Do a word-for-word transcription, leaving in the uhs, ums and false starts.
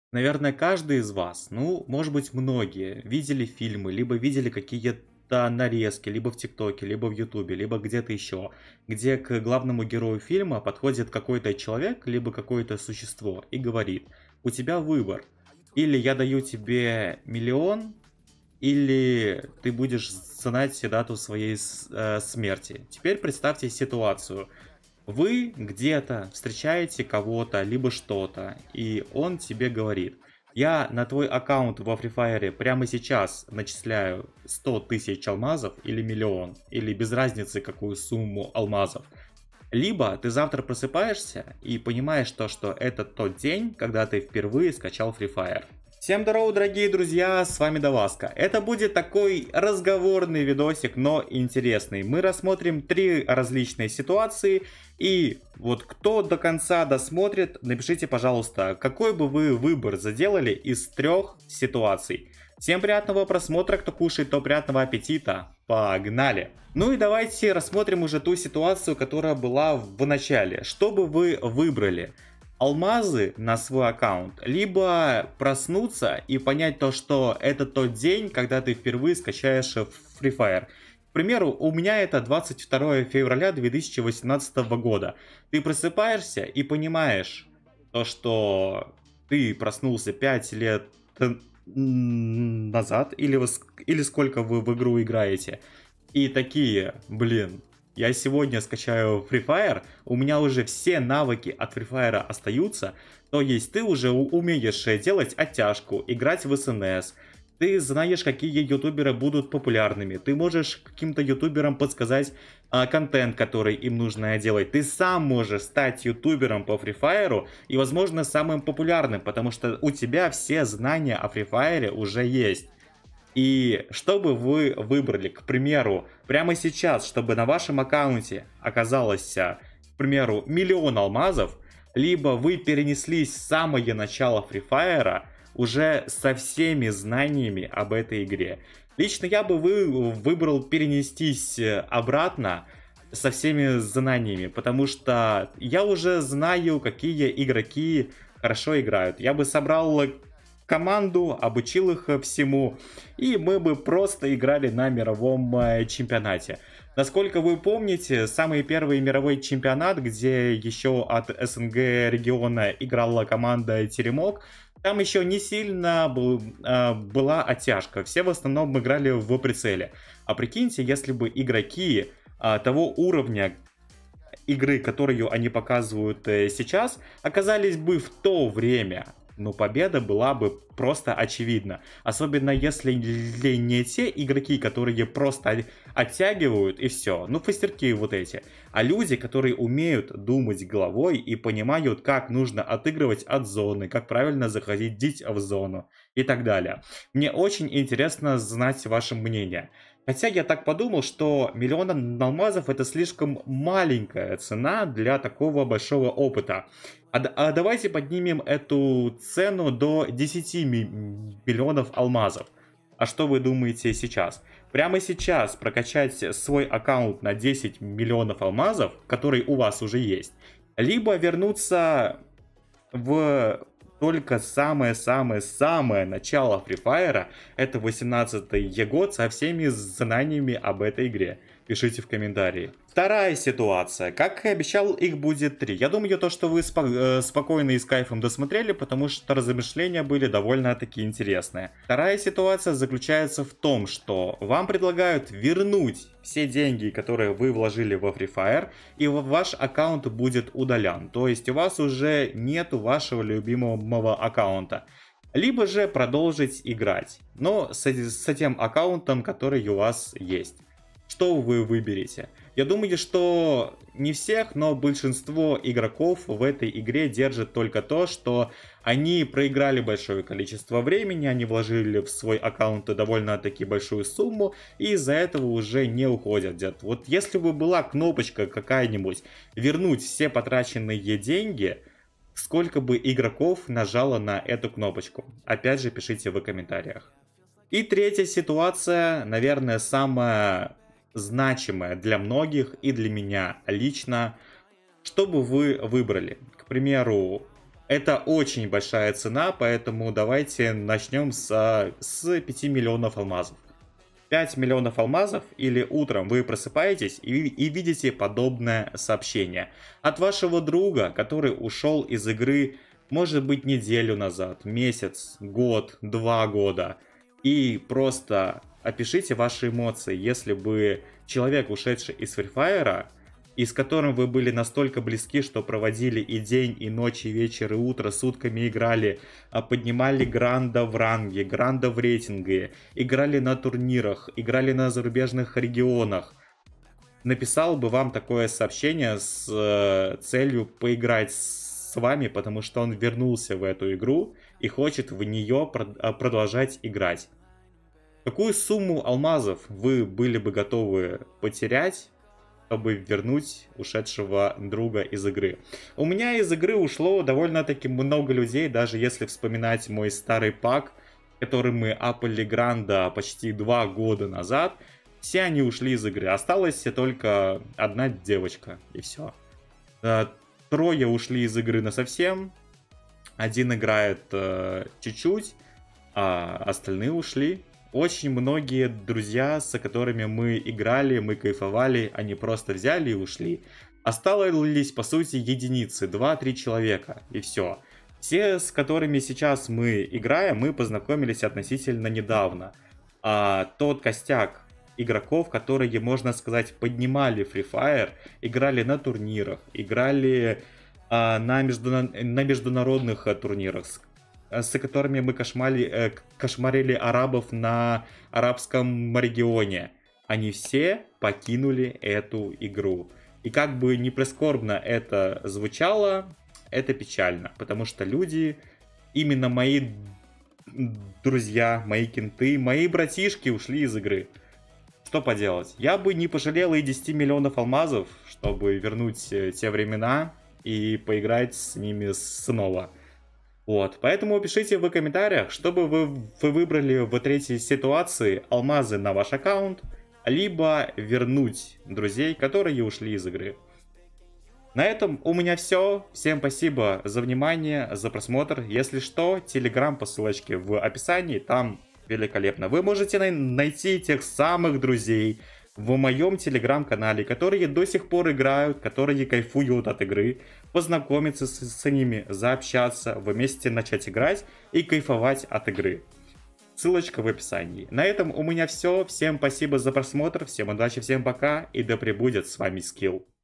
Наверное, каждый из вас, ну, может быть, многие, видели фильмы, либо видели какие-то нарезки, либо в ТикТоке, либо в Ютубе, либо где-то еще, где к главному герою фильма подходит какой-то человек, либо какое-то существо и говорит: у тебя выбор, или я даю тебе миллион, или ты будешь знать дату своей с- э, смерти. Теперь представьте ситуацию. Вы где-то встречаете кого-то, либо что-то, и он тебе говорит: я на твой аккаунт во Free Fire прямо сейчас начисляю сто тысяч алмазов или миллион, или без разницы какую сумму алмазов. Либо ты завтра просыпаешься и понимаешь то, что это тот день, когда ты впервые скачал Free Fire. Всем здорово, дорогие друзья, с вами Даваска. Это будет такой разговорный видосик, но интересный. Мы рассмотрим три различные ситуации, и вот кто до конца досмотрит, напишите, пожалуйста, какой бы вы выбор заделали из трех ситуаций. Всем приятного просмотра, кто кушает, то приятного аппетита. Погнали! Ну и давайте рассмотрим уже ту ситуацию, которая была в начале. Что бы вы выбрали? Алмазы на свой аккаунт, либо проснуться и понять то, что это тот день, когда ты впервые скачаешь Free Fire. К примеру, у меня это двадцать второе февраля две тысячи восемнадцатого года. Ты просыпаешься и понимаешь то, что ты проснулся пять лет назад, или, или сколько вы в игру играете, и такие: блин, я сегодня скачаю Free Fire, у меня уже все навыки от Free Fire остаются, то есть ты уже умеешь делать оттяжку, играть в эс эн эс, ты знаешь, какие ютуберы будут популярными, ты можешь каким-то ютуберам подсказать а, контент, который им нужно делать, ты сам можешь стать ютубером по Free Fire и, возможно, самым популярным, потому что у тебя все знания о Free Fire уже есть. И что бы вы выбрали, к примеру, прямо сейчас, чтобы на вашем аккаунте оказалось, к примеру, миллион алмазов, либо вы перенеслись в самое начало Free Fire уже со всеми знаниями об этой игре. Лично я бы вы, выбрал перенестись обратно со всеми знаниями, потому что я уже знаю, какие игроки хорошо играют. Я бы собрал команду, обучил их всему, и мы бы просто играли на мировом чемпионате. Насколько вы помните, самый первый мировой чемпионат, где еще от эс эн гэ региона играла команда Теремок, там еще не сильно был, э, была оттяжка. Все в основном играли в прицеле. А прикиньте, если бы игроки э, того уровня игры, которую они показывают э, сейчас, оказались бы в то время, но победа была бы просто очевидна. Особенно если не те игроки, которые просто оттягивают и все. Ну, фастерки вот эти. А люди, которые умеют думать головой и понимают, как нужно отыгрывать от зоны, как правильно заходить в зону и так далее. Мне очень интересно знать ваше мнение. Хотя я так подумал, что миллион алмазов это слишком маленькая цена для такого большого опыта. А, а давайте поднимем эту цену до десяти миллионов алмазов. А что вы думаете сейчас? Прямо сейчас прокачать свой аккаунт на десять миллионов алмазов, который у вас уже есть, либо вернуться в только самое-самое-самое начало Free Fire, это восемнадцатый год, со всеми знаниями об этой игре. Пишите в комментарии. Вторая ситуация. Как и обещал, их будет три. Я думаю, то, что вы спо- э, спокойно и с кайфом досмотрели, потому что размышления были довольно-таки интересные. Вторая ситуация заключается в том, что вам предлагают вернуть все деньги, которые вы вложили во Free Fire, и ваш аккаунт будет удален. То есть у вас уже нету вашего любимого аккаунта. Либо же продолжить играть, но с, с тем аккаунтом, который у вас есть. Что вы выберете? Я думаю, что не всех, но большинство игроков в этой игре держит только то, что они проиграли большое количество времени, они вложили в свой аккаунт довольно-таки большую сумму, и из-за этого уже не уходят где-то. Вот если бы была кнопочка какая-нибудь «Вернуть все потраченные деньги», сколько бы игроков нажало на эту кнопочку? Опять же, пишите в комментариях. И третья ситуация, наверное, самая значимая для многих и для меня лично. Что бы вы выбрали? К примеру, Это очень большая цена, поэтому давайте начнем с, с пяти миллионов алмазов. пять миллионов алмазов, или утром вы просыпаетесь и, и видите подобное сообщение от вашего друга, который ушел из игры, может быть, неделю назад, месяц, год, два года. И просто опишите ваши эмоции, если бы человек, ушедший из Free Fire, и с которым вы были настолько близки, что проводили и день, и ночь, и вечер, и утро, сутками играли, поднимали гранда в ранге, гранда в рейтинге, играли на турнирах, играли на зарубежных регионах, написал бы вам такое сообщение с целью поиграть с вами, потому что он вернулся в эту игру и хочет в нее продолжать играть. Какую сумму алмазов вы были бы готовы потерять, чтобы вернуть ушедшего друга из игры? У меня из игры ушло довольно-таки много людей, даже если вспоминать мой старый пак, который мы апали гранда почти два года назад. Все они ушли из игры, осталась только одна девочка, и все. Трое ушли из игры насовсем, один играет э, чуть-чуть, а остальные ушли. Очень многие друзья, с которыми мы играли, мы кайфовали, они просто взяли и ушли. Осталось, по сути, единицы, два-три человека, и все. Все, с которыми сейчас мы играем, мы познакомились относительно недавно. А тот костяк игроков, которые, можно сказать, поднимали Free Fire, играли на турнирах, играли а, на, междуна... на международных а, турнирах, с которыми мы кошмали, э, кошмарили арабов на арабском регионе. Они все покинули эту игру. И как бы не прискорбно это звучало, это печально. Потому что люди, именно мои друзья, мои кенты, мои братишки ушли из игры. Что поделать? Я бы не пожалел и десяти миллионов алмазов, чтобы вернуть те времена и поиграть с ними снова. Вот, поэтому пишите в комментариях, чтобы вы, вы выбрали в третьей ситуации: алмазы на ваш аккаунт, либо вернуть друзей, которые ушли из игры. На этом у меня все. Всем спасибо за внимание, за просмотр. Если что, телеграм по ссылочке в описании, там великолепно. Вы можете найти тех самых друзей в моем телеграм-канале, которые до сих пор играют, которые кайфуют от игры, познакомиться с, с ними, заобщаться, вместе начать играть и кайфовать от игры. Ссылочка в описании. На этом у меня все. Всем спасибо за просмотр, всем удачи, всем пока, и да пребудет с вами скилл.